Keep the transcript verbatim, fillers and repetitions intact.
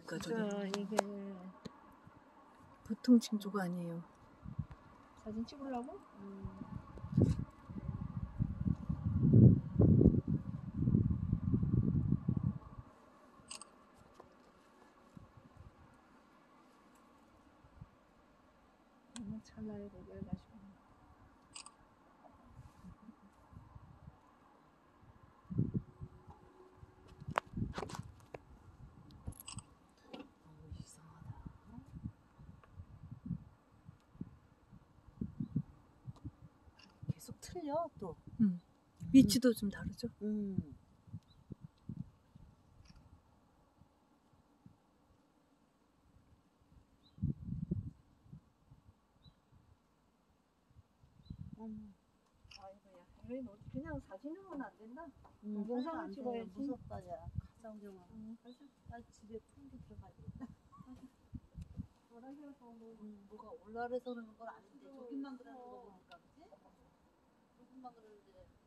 징조라니까 저게. 진짜 이게 보통 징조가 아니에요. 사진 찍으려고? 음. 너무 찰나에 고개를 가시고. 어우, 이상하다. 계속 틀려 또. 음. 위치도 좀 다르죠? 음. 음. 아이고야, 왜 너 그냥 사진으로는 안 된다? 음, 영상을 안 돼. 찍어야지. 무섭다, 야. 가상 경험. 응, 가자. 나 집에 풍기 들어가야겠다. 뭐라고 뭐. 음, 뭐가 올라래서 그러는 건 아닌데, 저기만 그러는 거 보니까, 그치? 저기만 그러는데.